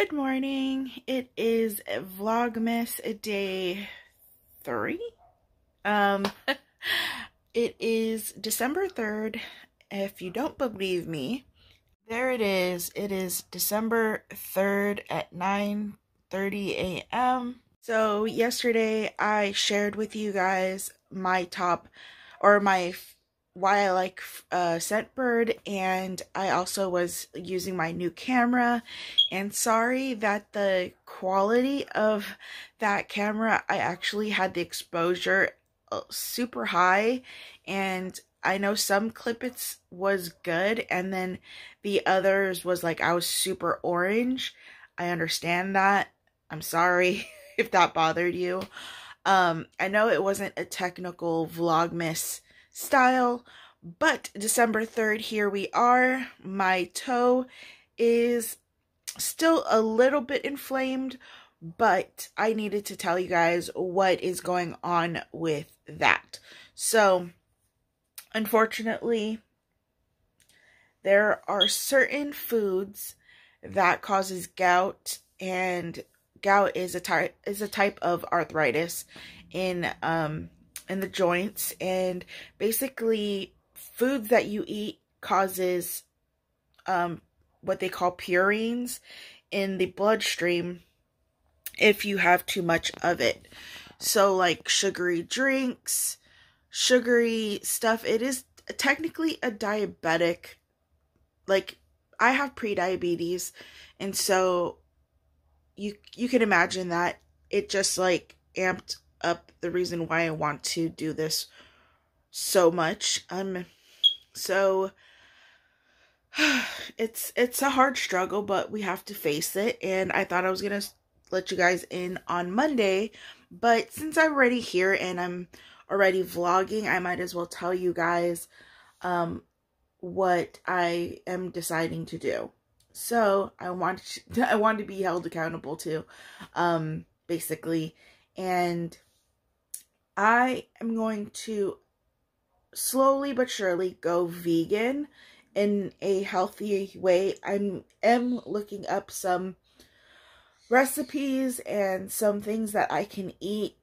Good morning. It is Vlogmas day 3. Um, it is December 3rd. If you don't believe me, there it is. It is December 3rd at 9:30 a.m. So yesterday I shared with you guys my top, or my why I like Scentbird, and I also was using my new camera. And sorry that the quality of that camera, I actually had the exposure super high, and I know some clippets was good and then the others was like I was super orange. I understand that. I'm sorry if that bothered you. I know it wasn't a technical Vlogmas style, but December 3rd, here we are. My toe is still a little bit inflamed, but I needed to tell you guys what is going on with that. So, unfortunately, there are certain foods that causes gout, and gout is a type of arthritis in the joints, and basically foods that you eat causes what they call purines in the bloodstream if you have too much of it. So like sugary drinks, sugary stuff, it is technically a diabetic. Like, I have pre-diabetes, and so you can imagine that it just like amped up the reason why I want to do this so much. So it's a hard struggle, but we have to face it. And I thought I was gonna let you guys in on Monday, but since I'm already here and I'm already vlogging, I might as well tell you guys what I am deciding to do. So I want to be held accountable to, basically, and I am going to slowly but surely go vegan in a healthy way. I am looking up some recipes and some things that I can eat.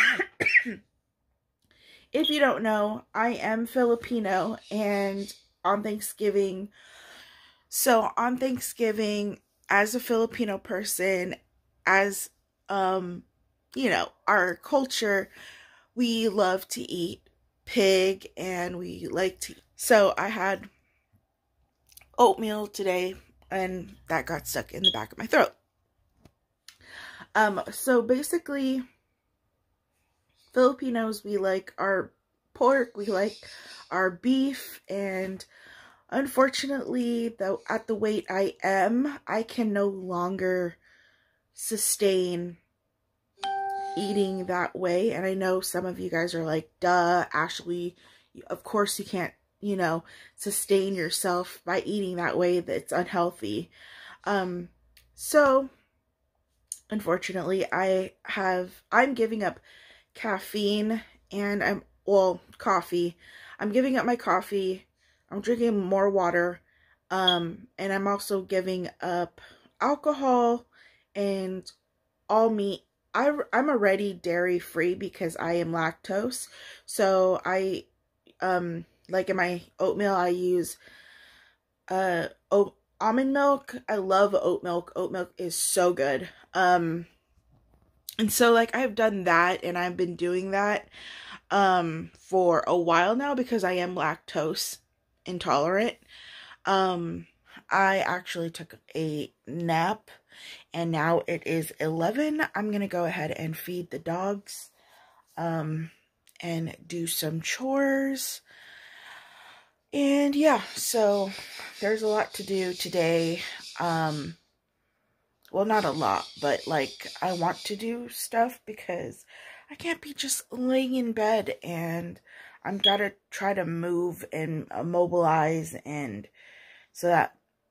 If you don't know, I am Filipino, and on Thanksgiving, as a Filipino person, as you know, our culture, we love to eat pig, and we like to, so I had oatmeal today, and that got stuck in the back of my throat. So basically, Filipinos, we like our pork, we like our beef, and unfortunately, though, at the weight I am, I can no longer sustain eating that way. And I know some of you guys are like, duh, Ashley, of course you can't, you know, sustain yourself by eating that way. That's unhealthy. So unfortunately, I'm giving up caffeine, and coffee. I'm giving up my coffee. I'm drinking more water, and I'm also giving up alcohol and all meat. I'm already dairy free because I am lactose. So I, like in my oatmeal, I use almond milk. I love oat milk. Oat milk is so good. And so like I've done that, and I've been doing that for a while now because I am lactose intolerant. I actually took a nap, and now it is 11. I'm gonna go ahead and feed the dogs, and do some chores. And yeah, so there's a lot to do today. Well, not a lot, but like I want to do stuff because I can't be just laying in bed, and I'm gotta try to move and mobilize, and so that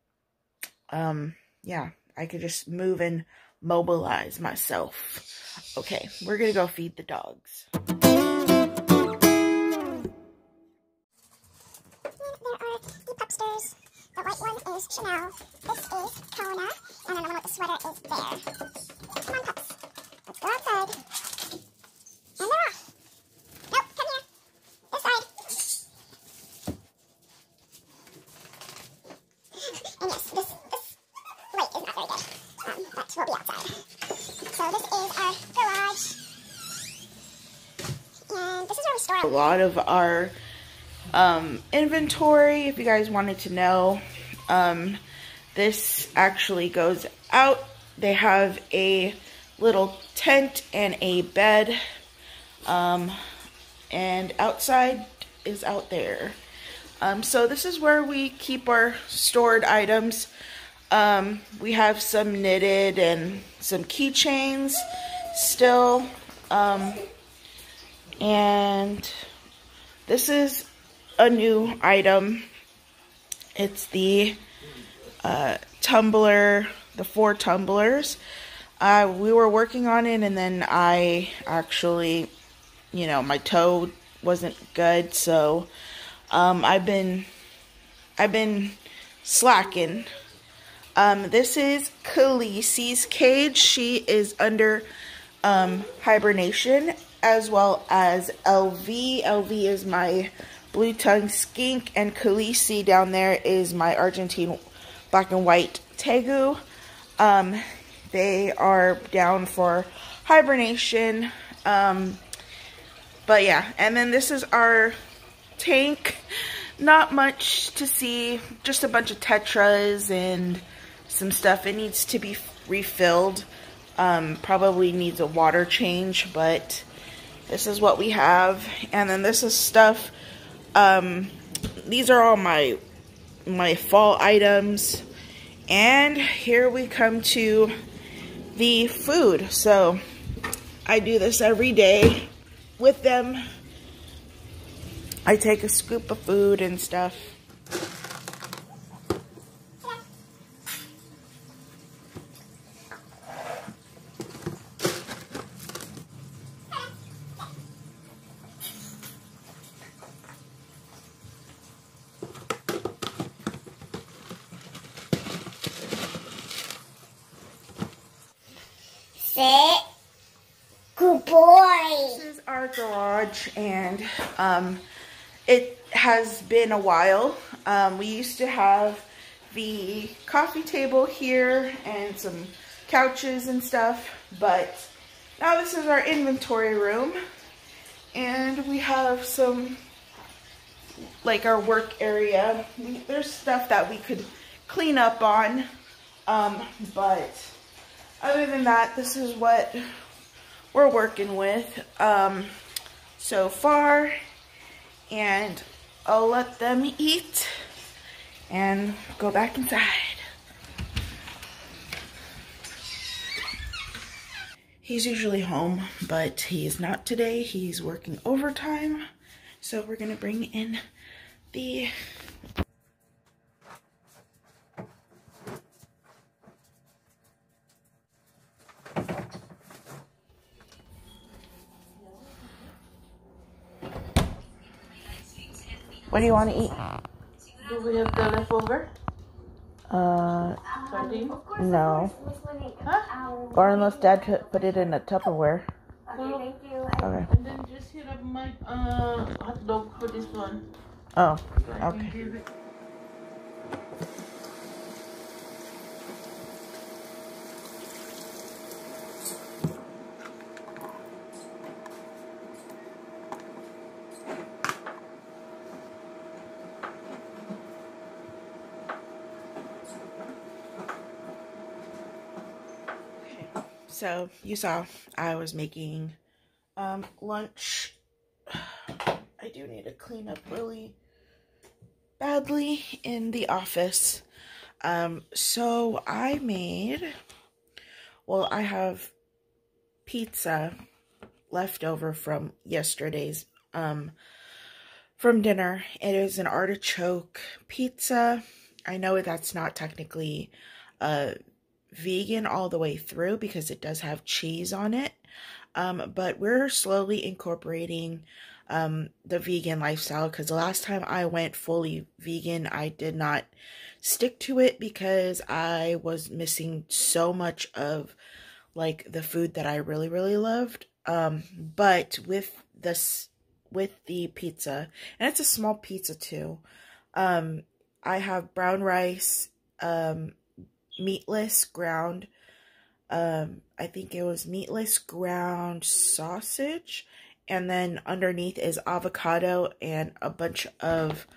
yeah, I could just move and mobilize myself. Okay, we're gonna go feed the dogs. There are deep upstairs The white one is Chanel. This is Kona. And then the one with the sweater is Bear. Come on, pups. Let's go outside. And they're off. Nope, come here. This side. And yes, this light is not very good. But we'll be outside. So this is our garage. And this is where we store a lot of our inventory, if you guys wanted to know. This actually goes out. They have a little tent and a bed, and outside is out there. So this is where we keep our stored items. We have some knitted and some keychains still, and this is a new item. It's the tumbler, the 4 tumblers. We were working on it, and then I actually, you know, my toe wasn't good, so I've been slacking. This is Khaleesi's cage. She is under hibernation, as well as LV. LV is my blue tongue skink, and Khaleesi down there is my Argentine black and white tegu. They are down for hibernation. But yeah, and then this is our tank. Not much to see, just a bunch of tetras and some stuff. It needs to be refilled. Probably needs a water change, but this is what we have. And then this is stuff. These are all my fall items. And here we come to the food. So I do this every day with them. I take a scoop of food and stuff. Sit. Good boy. This is our garage, and it has been a while. We used to have the coffee table here and some couches and stuff, but now this is our inventory room, and we have some, like, our work area. There's stuff that we could clean up on, but other than that, this is what we're working with so far, and I'll let them eat and go back inside. He's usually home, but he is not today. He's working overtime, so we're gonna bring in the What do you want to eat? Do we have the leftover? Sardine? No. Huh? Or unless Dad could put it in a Tupperware. Okay, thank you. Okay. And then just hit up my hot dog for this one. Oh, So I can okay. give it. So you saw I was making lunch. I do need to clean up really badly in the office. So I made, well, I have pizza left over from yesterday's from dinner. It is an artichoke pizza. I know that's not technically vegan all the way through because it does have cheese on it. But we're slowly incorporating the vegan lifestyle, because the last time I went fully vegan, I did not stick to it because I was missing so much of like the food that I really, really loved. But with the pizza, and it's a small pizza too, I have brown rice, meatless ground, I think it was meatless ground sausage, and then underneath is avocado and a bunch of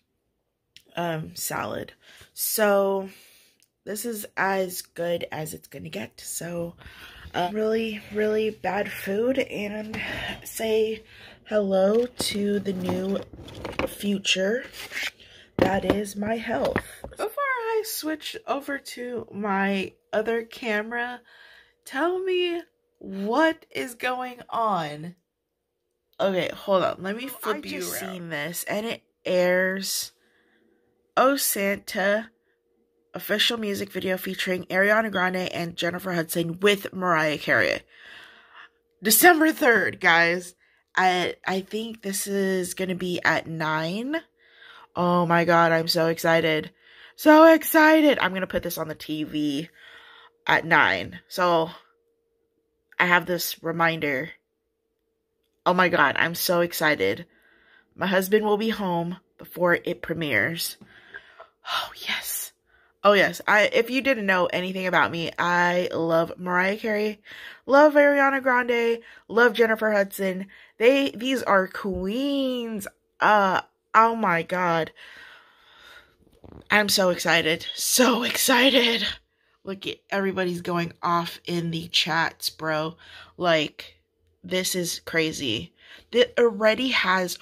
salad. So this is as good as it's gonna get. So really, really bad food, and say hello to the new future that is my health. Before I switch over to my other camera, tell me what is going on. Okay, hold on. Let me flip you around. I just seen this, and it airs Oh Santa official music video featuring Ariana Grande and Jennifer Hudson with Mariah Carey. December 3rd, guys. I think this is gonna be at 9. Oh my god, I'm so excited. So excited. I'm gonna put this on the TV at 9. So I have this reminder. Oh my god, I'm so excited. My husband will be home before it premieres. Oh yes. Oh yes. If you didn't know anything about me, I love Mariah Carey, love Ariana Grande, love Jennifer Hudson. These are queens. Oh my god. I'm so excited. So excited. Look at everybody's going off in the chats, bro. Like, this is crazy. It already has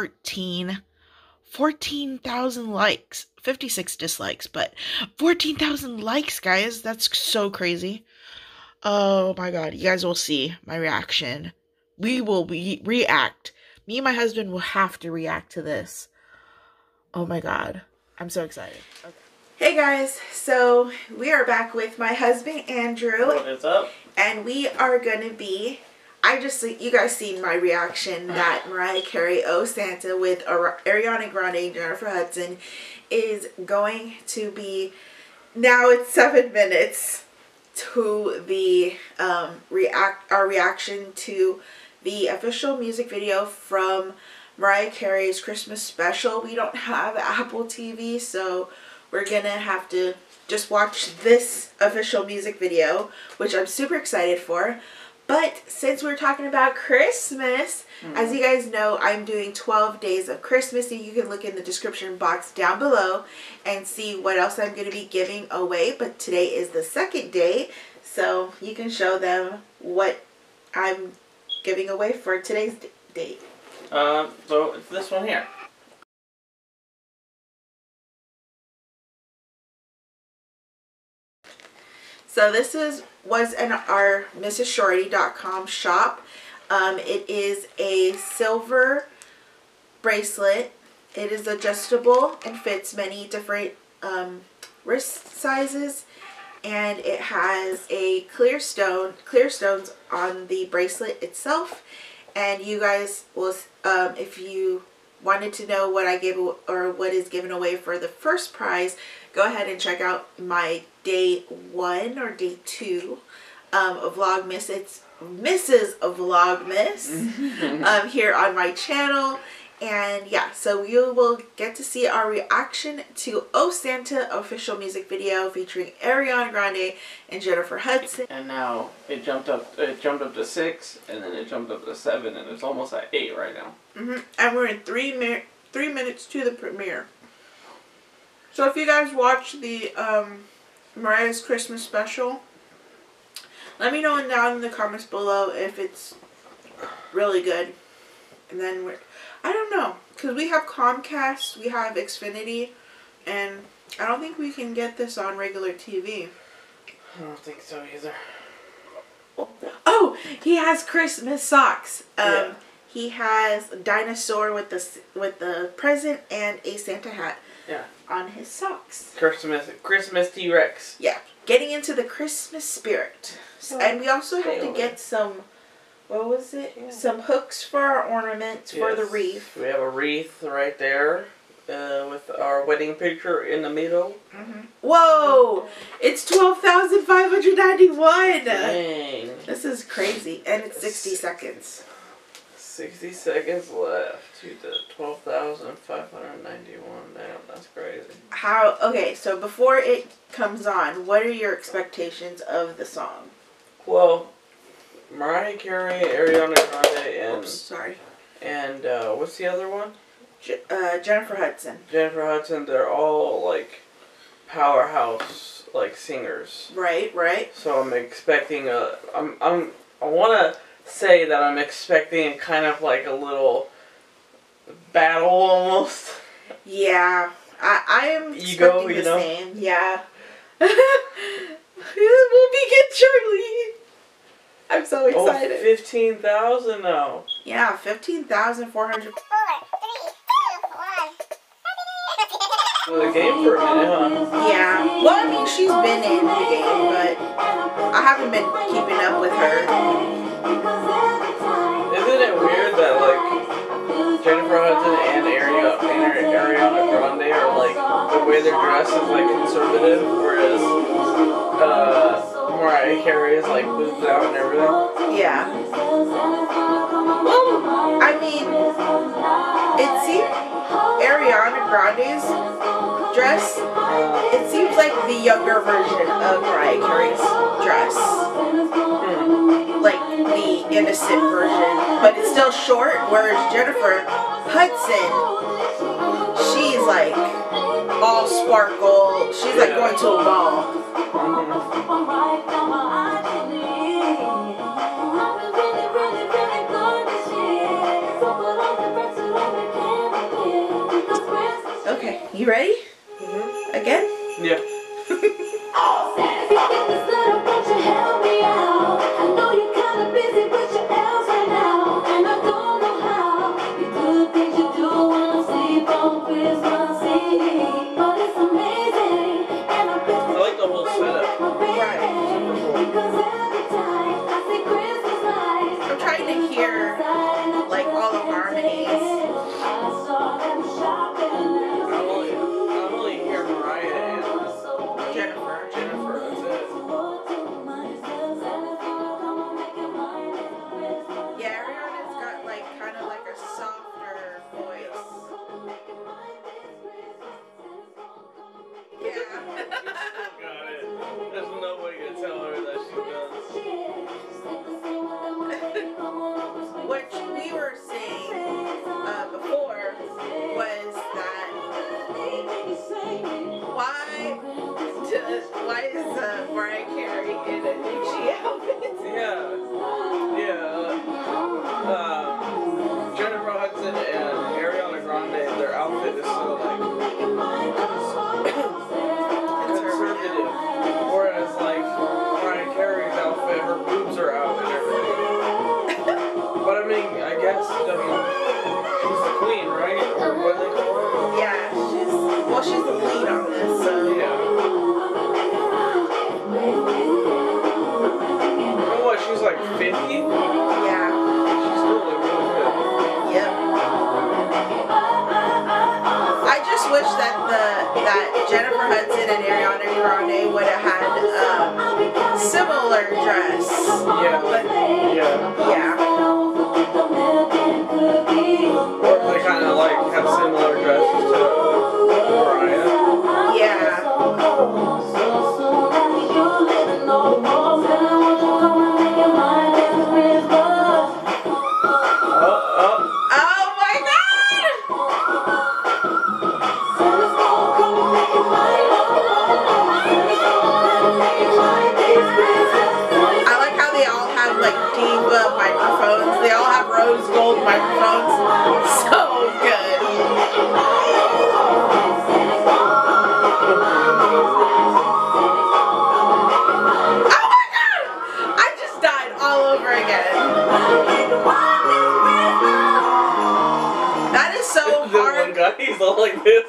14,000 likes. 56 dislikes, but 14,000 likes, guys. That's so crazy. Oh my god. You guys will see my reaction. We will react. Me and my husband will have to react to this. Oh my god. I'm so excited. Okay. Hey guys, so we are back with my husband Andrew. What is up? And we are gonna be, you guys seen my reaction that Mariah Carey, Oh Santa with Ariana Grande and Jennifer Hudson is going to be, now it's 7 minutes to the our reaction to the official music video from Mariah Carey's Christmas special. We don't have Apple TV, so we're gonna have to just watch this official music video, which I'm super excited for. But since we're talking about Christmas, as you guys know, I'm doing 12 days of Christmas, and you can look in the description box down below and see what else I'm going to be giving away. But today is the second day, so you can show them what I'm giving away for today's date. So it's this one here. So this was in our MrsShorty.com shop. It is a silver bracelet. It is adjustable and fits many different wrist sizes, and it has a clear stones on the bracelet itself. And you guys will, if you wanted to know what I gave or what is given away for the first prize, go ahead and check out my day 1 or day 2 of Vlogmas. It's Mrs. Vlogmas here on my channel. And yeah, so you will get to see our reaction to Oh Santa official music video featuring Ariana Grande and Jennifer Hudson. And now it jumped up to 6, and then it jumped up to 7, and it's almost at 8 right now. And we're in 3 minutes to the premiere. So if you guys watch the Mariah's Christmas special, let me know down in the comments below if it's really good. And then I don't know, because we have Comcast, we have Xfinity, and I don't think we can get this on regular TV. I don't think so either. Oh, he has Christmas socks. Yeah. He has a dinosaur with the present and a Santa hat. Yeah. On his socks. Christmas T-Rex. Yeah, getting into the Christmas spirit. And we also have to get some what was it? Some hooks for our ornaments for the wreath. We have a wreath right there with our wedding picture in the middle. Whoa! It's 12,591! Dang. This is crazy. And it's 60 seconds. 60 seconds left to the 12,591. Damn, that's crazy. Okay, so before it comes on, what are your expectations of the song? Well, Mariah Carey, Ariana Grande, and... Oops, sorry. And what's the other one? Jennifer Hudson. Jennifer Hudson. They're all like powerhouse like singers. Right, right. So I'm expecting I want to say that I'm expecting kind of like a little battle almost. Yeah, I am Ego, expecting you the know? same. Yeah. We'll begin shortly. I'm so excited. 15,000 now. Yeah, 15,400. 4, 3, 2, 1. For the game for a minute, huh? Yeah. Well, I mean, she's been in the game, but I haven't been keeping up with her. Isn't it weird that like Jennifer Hudson and Ariana Grande are like the way they're dressed is like conservative, whereas Mariah Carey is like boobs out and everything. Yeah. Well, I mean, it seems Ariana Grande's dress, it seems like the younger version of Mariah Carey's dress. Like the innocent version, but it's still short, whereas Jennifer Hudson, she's like all sparkle. She's like going to a ball. Okay, you ready? Again? Yeah. I like the whole setup. I'm trying to hear like all the harmonies. I only hear Mariah and Jennifer. Jennifer, that's it. Yeah, Ariana's got like kind of like a softer voice. Yeah. Got it. There's no way to tell her that she does. Which we were saying before was that why is Mariah Carey in a Gucci outfit? Yeah. Jennifer Hudson and Ariana Grande, their outfit is so like conservative. Whereas like Mariah Carey's outfit, her boobs are out and everything. But I mean, I guess she's the queen, right? Or what do they call her? Yeah, she's the lead on this, so Yeah. Oh, what? She's like 50? yeah. She's still like really good. Yep. I just wish that that Jennifer Hudson and Ariana Grande would have had similar dress. Yeah. But Yeah. yeah. Or they kind of like have similar dresses to Mariah. Yeah. Oh. Oh my god! I like how they all have like diva microphones. They all have rose gold microphones. So good. Oh my god! I just died all over again. That is so The one hard. guy, he's all like this.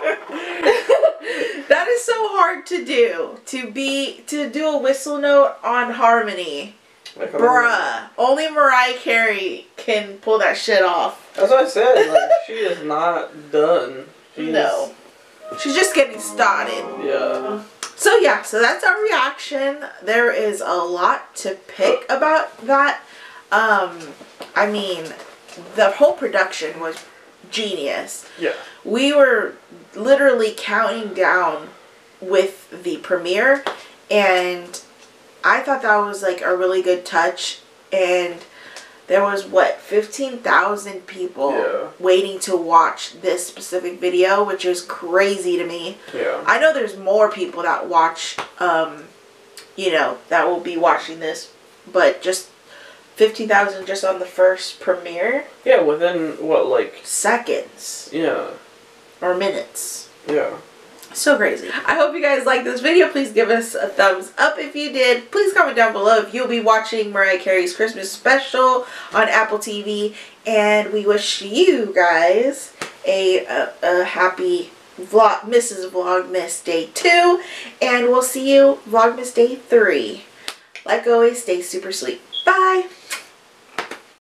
That is so hard to do. To do a whistle note on harmony. Bruh. Only Mariah Carey can pull that shit off. That's what I said. Like, she is not done. No. She's just getting started. Yeah. So yeah, so that's our reaction. There is a lot to pick about that. I mean, the whole production was genius. Yeah. We were literally counting down with the premiere, and I thought that was like a really good touch. And there was, what, 15,000 people waiting to watch this specific video, which is crazy to me. Yeah. I know there's more people that watch, you know, that will be watching this, but just 50,000 just on the first premiere. Yeah, within, what, like... seconds. Yeah. Or minutes. Yeah. So crazy. I hope you guys liked this video. Please give us a thumbs up if you did. Please comment down below if you'll be watching Mariah Carey's Christmas special on Apple TV. And we wish you guys a happy Mrs. Vlogmas Day 2. And we'll see you Vlogmas Day 3. Like always, stay super sweet. Bye!